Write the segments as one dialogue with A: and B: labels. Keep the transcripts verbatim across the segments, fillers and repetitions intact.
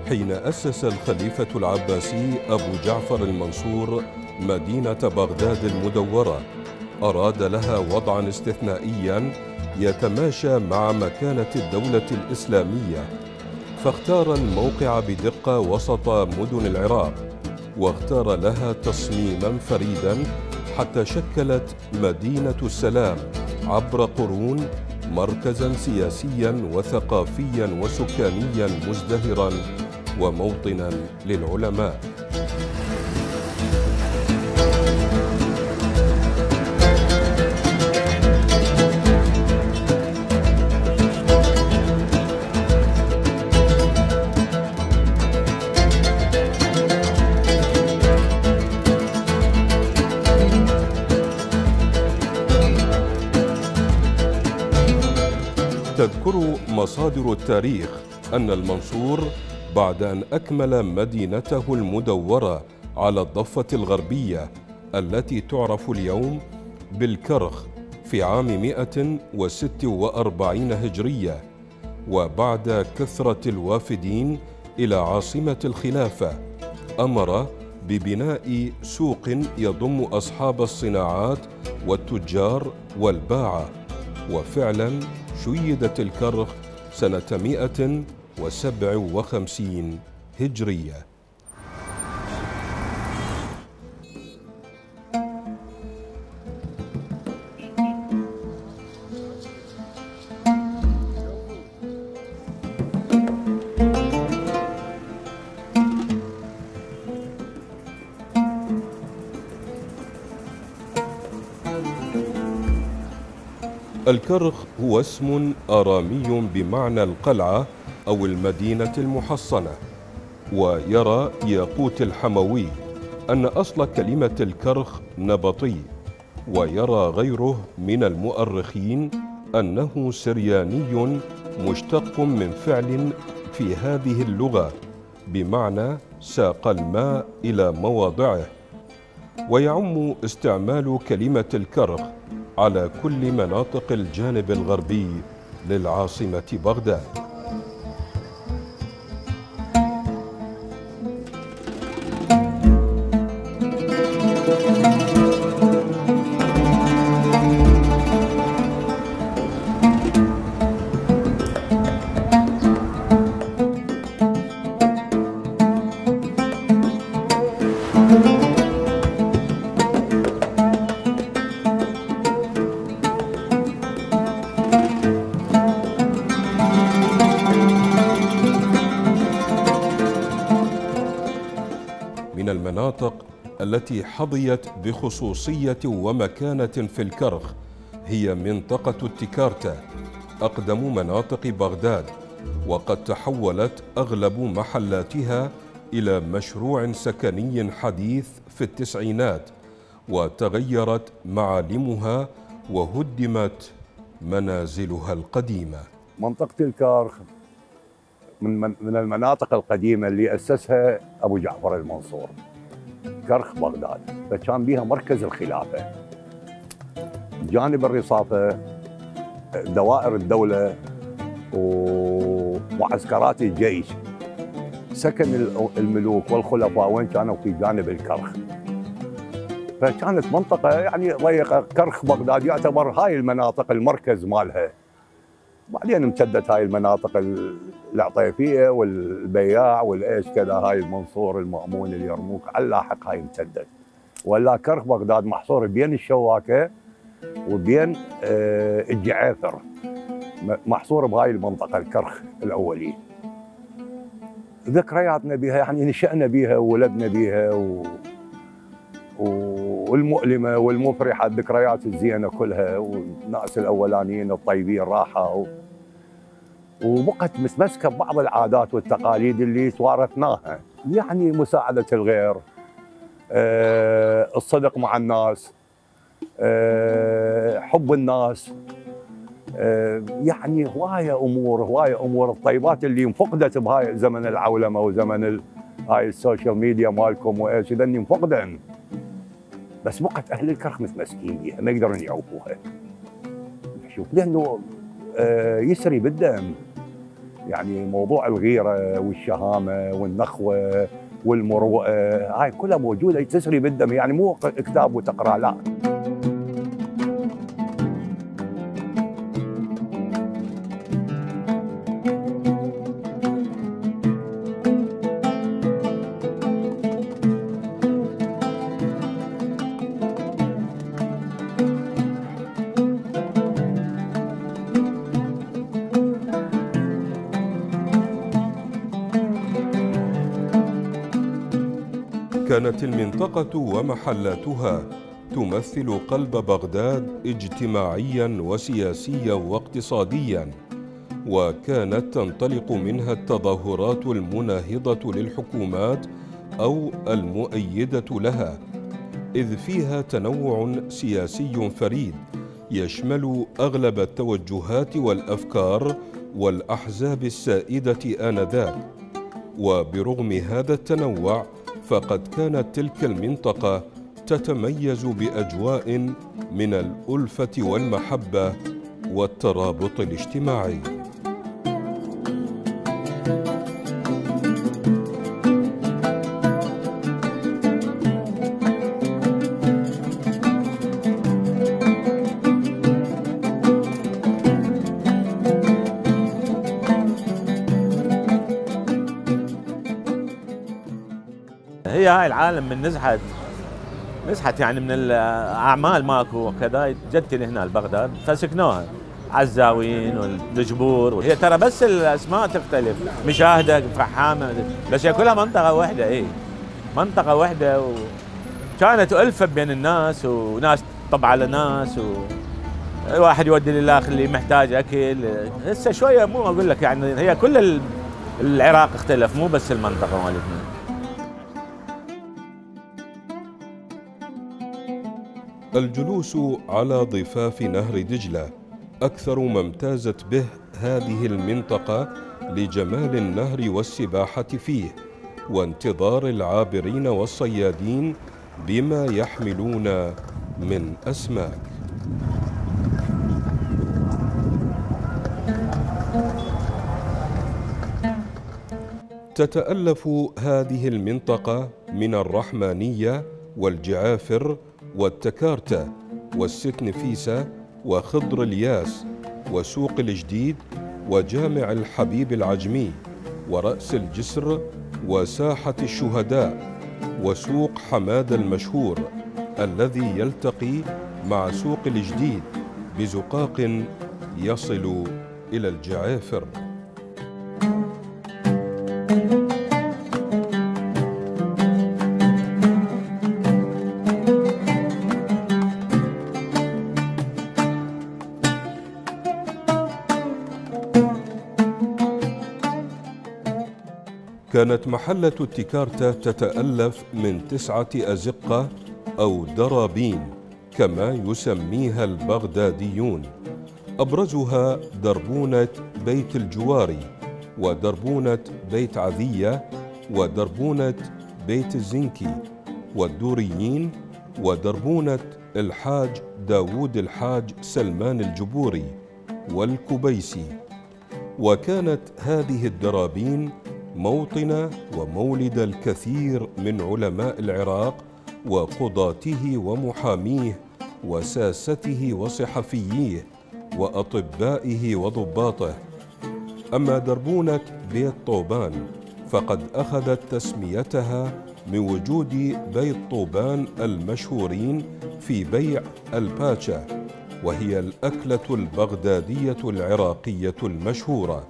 A: حين أسس الخليفة العباسي أبو جعفر المنصور مدينة بغداد المدورة، أراد لها وضعا استثنائيا يتماشى مع مكانة الدولة الإسلامية، فاختار الموقع بدقة وسط مدن العراق، واختار لها تصميما فريدا حتى شكلت مدينة السلام عبر قرون مركزا سياسيا وثقافيا وسكانيا مزدهرا وموطنا للعلماء. تذكر مصادر التاريخ أن المنصور بعد أن أكمل مدينته المدورة على الضفة الغربية التي تعرف اليوم بالكرخ في عام مئة وستة وأربعين هجرية، وبعد كثرة الوافدين إلى عاصمة الخلافة، أمر ببناء سوق يضم أصحاب الصناعات والتجار والباعة، وفعلا شيدت الكرخ سنة مئة وسبعة وخمسين هجرية. الكرخ هو اسم آرامي بمعنى القلعة أو المدينة المحصنة، ويرى ياقوت الحموي أن أصل كلمة الكرخ نبطي، ويرى غيره من المؤرخين أنه سرياني مشتق من فعل في هذه اللغة بمعنى ساق الماء إلى مواضعه، ويعم استعمال كلمة الكرخ على كل مناطق الجانب الغربي للعاصمة بغداد. من المناطق التي حظيت بخصوصية ومكانة في الكرخ هي منطقة التكارتة، أقدم مناطق بغداد، وقد تحولت أغلب محلاتها إلى مشروع سكني حديث في التسعينات، وتغيرت معالمها وهدمت منازلها القديمة.
B: منطقة الكرخ من من المناطق القديمة اللي أسسها أبو جعفر المنصور، كرخ بغداد، فكان بها مركز الخلافة، جانب الرصافة دوائر الدولة ومعسكرات الجيش، سكن الملوك والخلفاء وين كانوا في جانب الكرخ، فكانت منطقة يعني ضيقة. كرخ بغداد يعتبر هاي المناطق المركز مالها. بعدين امتدت هاي المناطق العطيفيه والبياع والايش كذا، هاي المنصور المأمون اليرموك على اللاحق هاي امتدت، ولا كرخ بغداد محصور بين الشواكه وبين آه الجعافر، محصور بهاي المنطقه الكرخ الاولي. ذكرياتنا بها يعني نشأنا بها وولدنا بها و... والمؤلمه والمفرحه، الذكريات الزينه كلها، والناس الاولانيين الطيبين راحوا و... وبقت متمسكه ببعض العادات والتقاليد اللي توارثناها، يعني مساعده الغير، أه الصدق مع الناس، أه حب الناس، أه يعني هوايه امور هوايه امور الطيبات اللي انفقدت بهاي زمن العولمه وزمن ال... هاي السوشيال ميديا مالكم وايش اذا انفقدن، بس بقت اهل الكرخ متمسكين بيها، ما يقدرون يعوفوها. شوف لانه آه يسري بالدم، يعني موضوع الغيره والشهامه والنخوه والمروءه هاي كلها موجوده تسري بالدم، يعني مو كتاب وتقرا لا.
A: كانت المنطقة ومحلاتها تمثل قلب بغداد اجتماعيا وسياسيا واقتصاديا، وكانت تنطلق منها التظاهرات المناهضة للحكومات أو المؤيدة لها، إذ فيها تنوع سياسي فريد يشمل أغلب التوجهات والأفكار والأحزاب السائدة آنذاك. وبرغم هذا التنوع فقد كانت تلك المنطقة تتميز بأجواء من الألفة والمحبة والترابط الاجتماعي.
C: هي هاي العالم من نزحت نزحت يعني من الاعمال ماكو وكذا، جت هنا لبغداد فسكنوها عزاويين والدجبور، هي ترى بس الاسماء تختلف، مشاهده فحامه، بس هي كلها منطقه واحده. اي منطقه واحده، وكانت الفه بين الناس، وناس طبع على ناس، وواحد يودي للاخر اللي محتاج اكل. هسه شويه مو اقول لك يعني هي كل العراق اختلف، مو بس المنطقه مالتنا.
A: الجلوس على ضفاف نهر دجلة أكثر ما امتازت به هذه المنطقة لجمال النهر والسباحة فيه، وانتظار العابرين والصيادين بما يحملون من أسماك. تتألف هذه المنطقة من الرحمانية والجعافر والتكارتة والست نفيسة وخضر الياس وسوق الجديد وجامع الحبيب العجمي ورأس الجسر وساحة الشهداء وسوق حماد المشهور الذي يلتقي مع سوق الجديد بزقاق يصل إلى الجعافر. كانت محلة التكارتة تتألف من تسعة أزقة أو درابين كما يسميها البغداديون، أبرزها دربونة بيت الجواري، ودربونة بيت عذية، ودربونة بيت الزنكي، والدوريين، ودربونة الحاج داود الحاج سلمان الجبوري، والكبيسي. وكانت هذه الدرابين موطن ومولد الكثير من علماء العراق وقضاته ومحاميه وساسته وصحفييه وأطبائه وضباطه. أما دربونة بيت طوبان فقد أخذت تسميتها من وجود بيت طوبان المشهورين في بيع الباتشا، وهي الأكلة البغدادية العراقية المشهورة.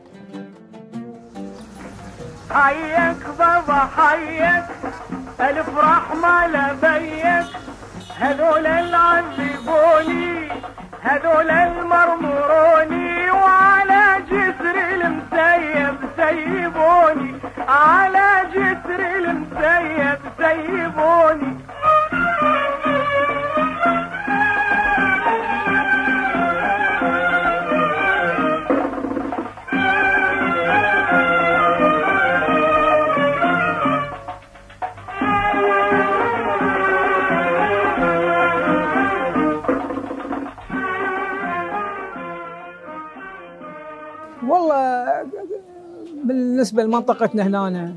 D: حيك بابا حيك، ألف رحمة لبيك، هذول العذبوني هذول المرمروني، وعلى جسر المسيب سيبوني، على جسر المسيب سيبوني.
E: والله بالنسبة لمنطقتنا هنا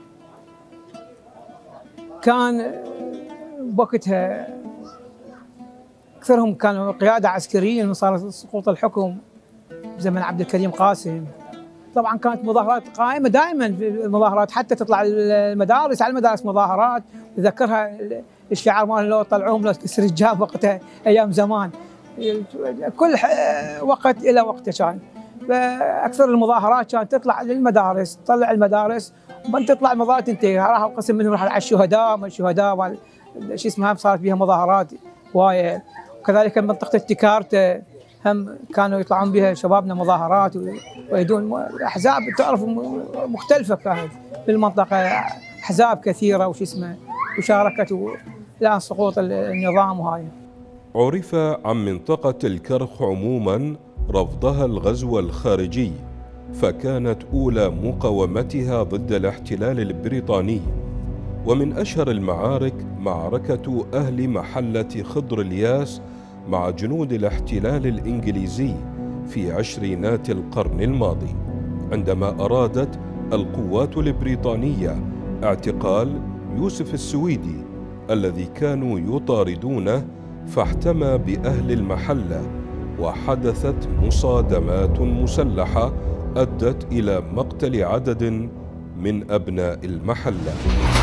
E: كان بوقتها أكثرهم كانوا قيادة عسكرية من صار سقوط الحكم زمن عبد الكريم قاسم. طبعا كانت مظاهرات قائمة دائما، المظاهرات حتى تطلع المدارس، على المدارس مظاهرات. تذكرها الشعار مال لو طلعوهم لو تكسر الجاب وقتها أيام زمان، كل وقت إلى وقته كان. فأكثر المظاهرات كانت تطلع للمدارس، تطلع المدارس ومن تطلع المظاهرات تنتهي، راح قسم منهم راح على الشهداء، ما الشهداء شو اسمها صارت بها مظاهرات هواية. وكذلك منطقة التكارتة هم كانوا يطلعون بها شبابنا مظاهرات ويدون احزاب تعرف مختلفة كانت في المنطقة، احزاب كثيرة وش اسمه وشاركت الى سقوط النظام. وهاي
A: عرف عن منطقة الكرخ عموما رفضها الغزو الخارجي، فكانت أولى مقاومتها ضد الاحتلال البريطاني. ومن أشهر المعارك معركة أهل محلة خضر الياس مع جنود الاحتلال الإنجليزي في عشرينات القرن الماضي، عندما أرادت القوات البريطانية اعتقال يوسف السويدي الذي كانوا يطاردونه، فاحتمى بأهل المحلة وحدثت مصادمات مسلحة أدت إلى مقتل عدد من أبناء المحلة.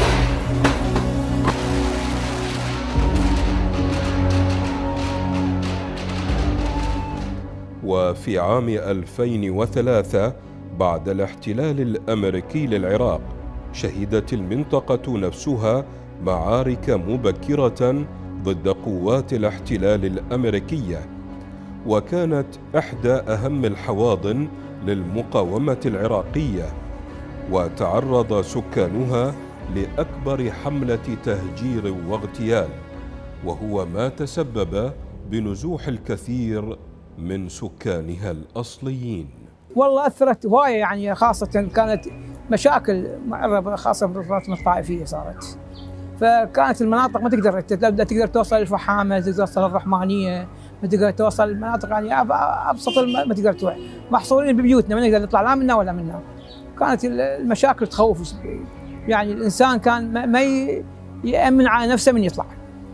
A: وفي عام ألفين وثلاثة بعد الاحتلال الأمريكي للعراق شهدت المنطقة نفسها معارك مبكرة ضد قوات الاحتلال الأمريكية، وكانت إحدى أهم الحواضن للمقاومة العراقية، وتعرض سكانها لأكبر حملة تهجير واغتيال، وهو ما تسبب بنزوح الكثير من سكانها الأصليين.
E: والله أثرت هواية، يعني خاصة كانت مشاكل معربة خاصة بالفترة الطائفية صارت، فكانت المناطق ما تقدر تقدر توصل الفحامة، تقدر توصل الرحمانية، ما تقدر توصل المناطق يعني أبسط ما تقدر تروح، محصورين ببيوتنا ما نقدر نطلع لا منا ولا منا. كانت المشاكل تخوف، يعني الإنسان كان ما يأمن على نفسه من يطلع.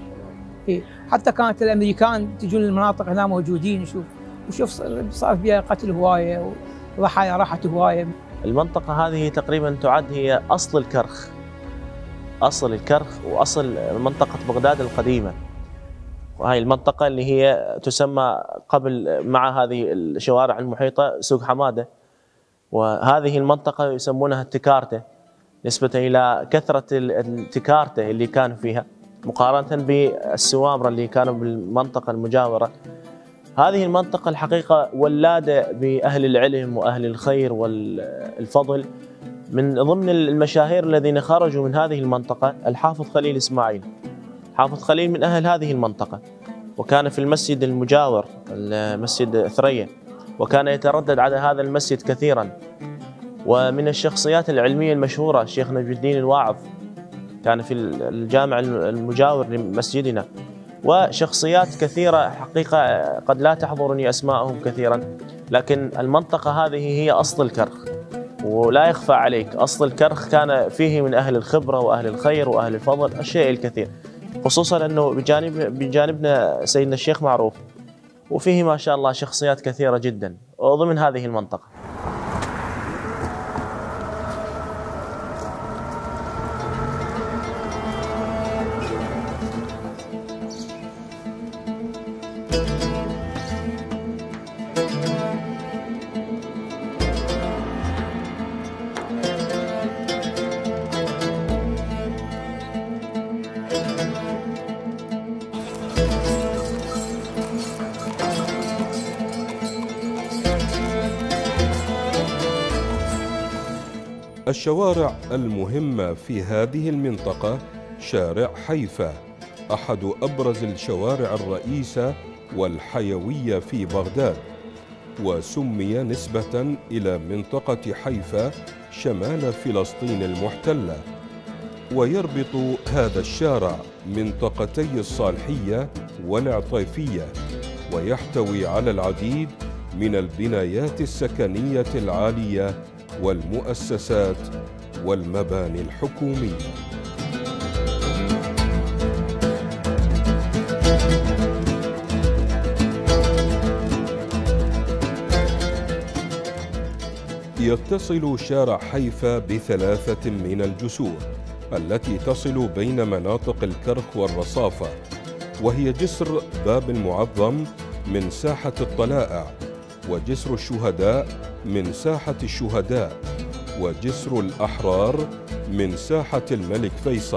E: حتى كانت الأمريكان تجون المناطق هنا موجودين، نشوف وشوف صار فيها قتل هواية وضحايا راحت هواية.
F: المنطقة هذه تقريبا تعد هي أصل الكرخ، أصل الكرخ وأصل منطقة بغداد القديمة، وهي المنطقة اللي هي تسمى قبل مع هذه الشوارع المحيطة سوق حمادة، وهذه المنطقة يسمونها التكارتة نسبة إلى كثرة التكارتة اللي كان فيها مقارنة بالسوامرة اللي كانوا بالمنطقة المجاورة. هذه المنطقة الحقيقة ولادة بأهل العلم وأهل الخير والفضل. من ضمن المشاهير الذين خرجوا من هذه المنطقة الحافظ خليل إسماعيل. حافظ خليل من أهل هذه المنطقة، وكان في المسجد المجاور المسجد ثريا، وكان يتردد على هذا المسجد كثيرا. ومن الشخصيات العلمية المشهورة الشيخ نجم الدين الواعظ، كان في الجامع المجاور لمسجدنا، وشخصيات كثيرة حقيقة قد لا تحضرني أسماءهم كثيرا، لكن المنطقة هذه هي أصل الكرخ، ولا يخفى عليك أصل الكرخ كان فيه من أهل الخبرة وأهل الخير وأهل الفضل الشيء الكثير، خصوصا أنه بجانب بجانبنا سيدنا الشيخ معروف، وفيه ما شاء الله شخصيات كثيرة جدا ضمن هذه المنطقة.
A: الشوارع المهمة في هذه المنطقة شارع حيفا، أحد أبرز الشوارع الرئيسة والحيوية في بغداد، وسمي نسبة إلى منطقة حيفا شمال فلسطين المحتلة. ويربط هذا الشارع منطقتي الصالحية والعطيفية، ويحتوي على العديد من البنايات السكنية العالية والمؤسسات والمباني الحكومية. يتصل شارع حيفا بثلاثة من الجسور التي تصل بين مناطق الكرخ والرصافة، وهي جسر باب المعظم من ساحة الطلائع، وجسر الشهداء من ساحة الشهداء، وجسر الأحرار من ساحة الملك فيصل.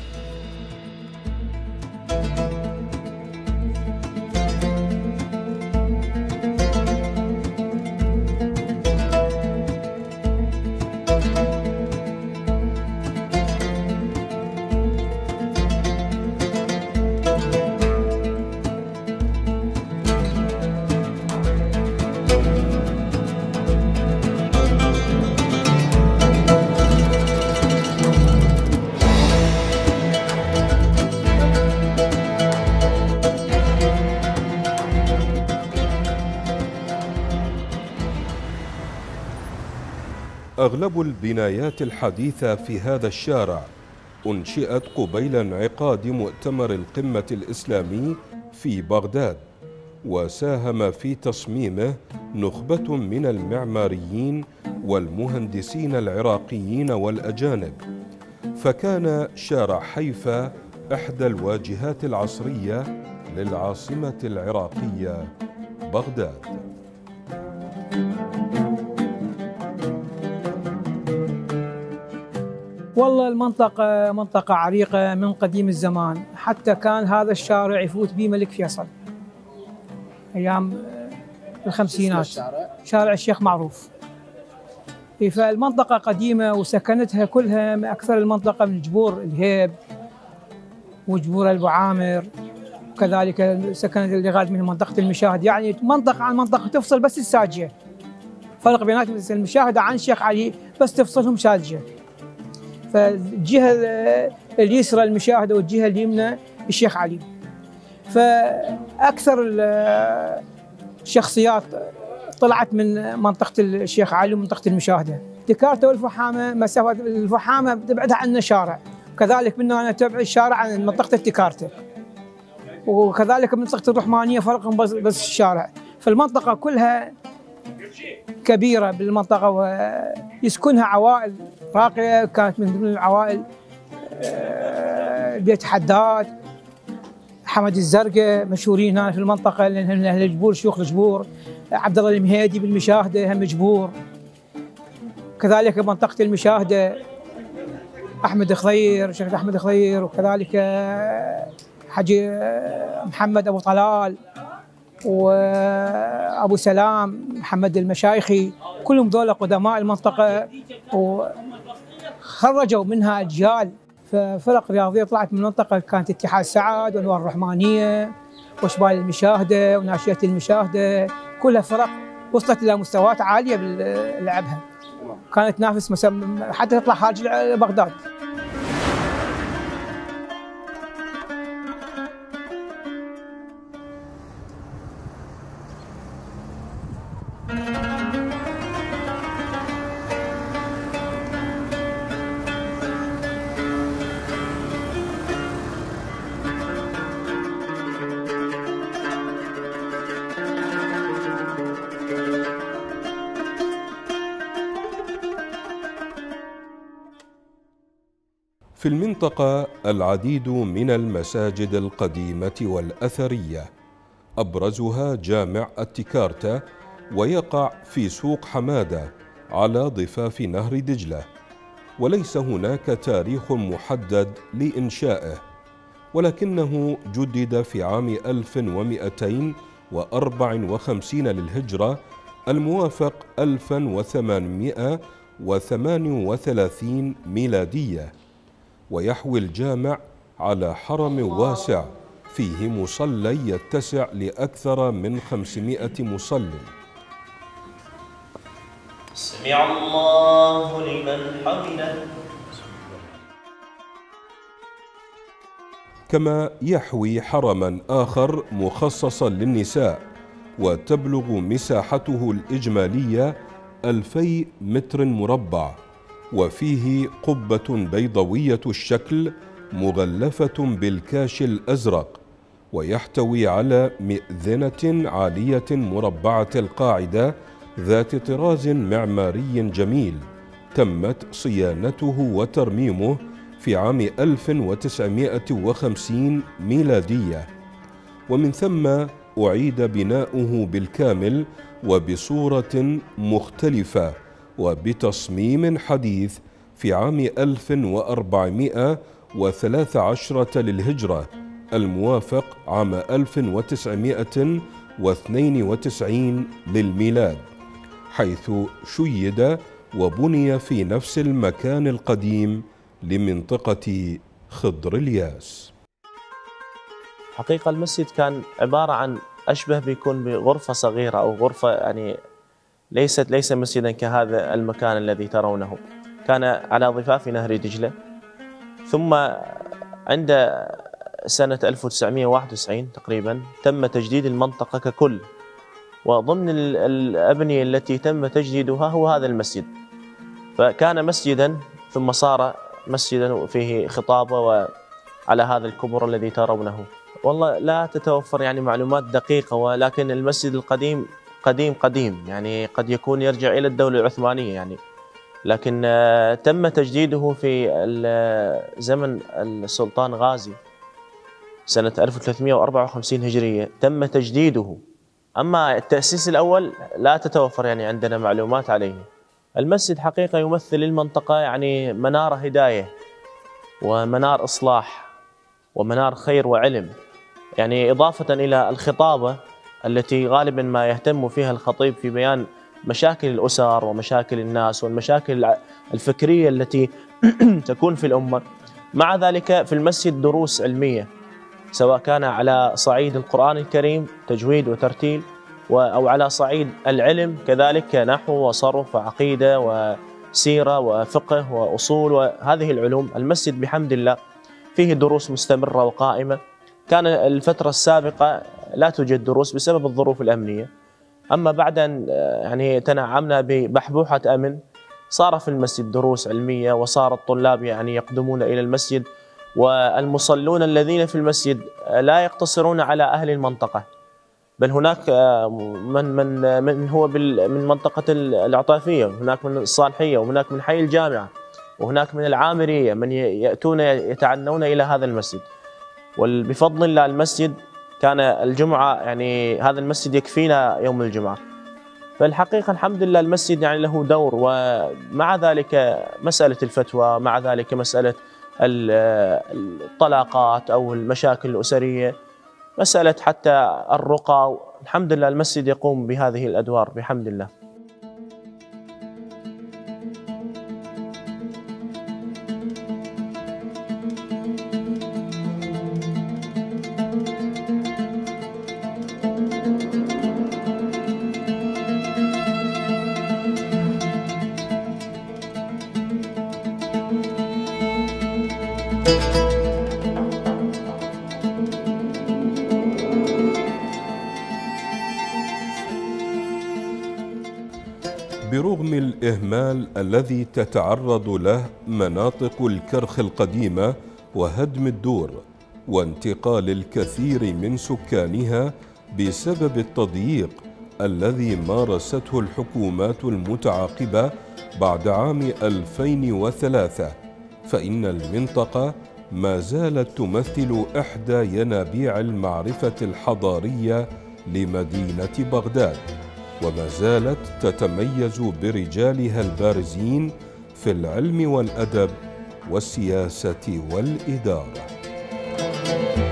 A: أغلب البنايات الحديثة في هذا الشارع أنشئت قبيل انعقاد مؤتمر القمة الإسلامي في بغداد، وساهم في تصميمه نخبة من المعماريين والمهندسين العراقيين والأجانب، فكان شارع حيفا إحدى الواجهات العصرية للعاصمة العراقية بغداد.
E: والله المنطقة منطقة عريقة من قديم الزمان، حتى كان هذا الشارع يفوت به ملك فيصل أيام الخمسينات، شارع الشيخ معروف. فالمنطقة قديمة وسكنتها كلها من أكثر المنطقة من جبور الهيب وجبور أبو عامر، وكذلك سكنت لغاية من منطقة المشاهد، يعني منطقة عن منطقة تفصل بس الساجية، فرق بينات المشاهدة عن الشيخ علي بس تفصلهم ساجية. فالجهة اليسرى المشاهدة والجهة اليمنى الشيخ علي. فأكثر الشخصيات طلعت من منطقة الشيخ علي ومنطقة المشاهدة. تكارته والفحامة مسافة الفحامة تبعدها عنا شارع، وكذلك من هنا تبعد الشارع عن منطقة التكارته، وكذلك منطقة الرحمانية فرقهم بس, بس الشارع. فالمنطقة كلها كبيرة بالمنطقة ويسكنها عوائل راقية، كانت من ضمن العوائل بيت حداد، حمد الزرقاء مشهورين هنا في المنطقة لأنهم أهل الجبور، شيوخ الجبور، عبد الله المهيدي بالمشاهدة هم جبور، كذلك منطقة المشاهدة أحمد خضير، شيخ أحمد خضير، وكذلك حجي محمد أبو طلال وأبو سلام محمد المشايخي، كلهم ذولا قدماء المنطقة وخرجوا منها أجيال. ففرق رياضية طلعت من المنطقة كانت اتحاد سعد وأنوار الرحمانية وشبال المشاهدة وناشئة المشاهدة، كلها فرق وصلت إلى مستويات عالية بلعبها، كانت تنافس حتى تطلع خارج بغداد.
A: في المنطقة العديد من المساجد القديمة والأثرية، أبرزها جامع التكارتة، ويقع في سوق حمادة على ضفاف نهر دجلة، وليس هناك تاريخ محدد لإنشائه، ولكنه جدد في عام ألف ومئتين وأربع وخمسين للهجرة الموافق ألف وثمانمئة وثمانية وثلاثين ميلادية، ويحوي الجامع على حرم واسع فيه مصلى يتسع لأكثر من خمسمئة مصل.
F: سمع الله لمن حمده.
A: كما يحوي حرما آخر مخصصا للنساء، وتبلغ مساحته الإجمالية ألفي متر مربع، وفيه قبة بيضاوية الشكل مغلفة بالكاش الأزرق، ويحتوي على مئذنة عالية مربعة القاعدة ذات طراز معماري جميل، تمت صيانته وترميمه في عام ألف وتسعمائة وخمسين ميلادية، ومن ثم أعيد بناؤه بالكامل وبصورة مختلفة وبتصميم حديث في عام ألف وأربعمائة وثلاث عشرة للهجرة، الموافق عام ألف وتسعمائة واثنين وتسعين للميلاد، حيث شيد وبني في نفس المكان القديم لمنطقة خضر الياس.
F: حقيقة المسجد كان عبارة عن أشبه بيكون بغرفة صغيرة أو غرفة، يعني ليست ليس مسجدا كهذا المكان الذي ترونه. كان على ضفاف نهر دجلة، ثم عند سنة ألف وتسعمائة وواحد وتسعين تقريبا تم تجديد المنطقة ككل، وضمن الأبنية التي تم تجديدها هو هذا المسجد، فكان مسجدا ثم صار مسجدا فيه خطابة وعلى هذا الكبر الذي ترونه. والله لا تتوفر يعني معلومات دقيقة، ولكن المسجد القديم قديم قديم يعني قد يكون يرجع إلى الدولة العثمانية يعني، لكن تم تجديده في زمن السلطان غازي سنة ألف وثلاثمائة وأربعة وخمسين هجرية تم تجديده. أما التأسيس الأول لا تتوفر يعني عندنا معلومات عليه. المسجد حقيقة يمثل المنطقة يعني منار هداية ومنار إصلاح ومنار خير وعلم، يعني إضافة إلى الخطابة التي غالبا ما يهتم فيها الخطيب في بيان مشاكل الأسر ومشاكل الناس والمشاكل الفكرية التي تكون في الأمة. مع ذلك في المسجد دروس علمية، سواء كان على صعيد القرآن الكريم تجويد وترتيل، أو على صعيد العلم كذلك نحو وصرف وعقيدة وسيرة وفقه وأصول وهذه العلوم. المسجد بحمد الله فيه دروس مستمرة وقائمة. كان الفترة السابقة لا توجد دروس بسبب الظروف الأمنية، أما بعد أن يعني تنعمنا ببحبوحة أمن صار في المسجد دروس علمية، وصار الطلاب يعني يقدمون إلى المسجد، والمصلون الذين في المسجد لا يقتصرون على أهل المنطقة، بل هناك من من من هو من منطقة العطافية، وهناك من الصالحية، وهناك من حي الجامعة، وهناك من العامرية من يأتون يتعنون إلى هذا المسجد. وبفضل الله المسجد كان الجمعة يعني هذا المسجد يكفينا يوم الجمعة، فالحقيقة الحمد لله المسجد يعني له دور. ومع ذلك مسألة الفتوى، مع ذلك مسألة الطلاقات أو المشاكل الأسرية، مسألة حتى الرقى، الحمد لله المسجد يقوم بهذه الأدوار بحمد الله.
A: برغم الإهمال الذي تتعرض له مناطق الكرخ القديمة وهدم الدور وانتقال الكثير من سكانها بسبب التضييق الذي مارسته الحكومات المتعاقبة بعد عام ألفين وثلاثة، فإن المنطقة ما زالت تمثل إحدى ينابيع المعرفة الحضارية لمدينة بغداد، وما زالت تتميز برجالها البارزين في العلم والأدب والسياسة والإدارة.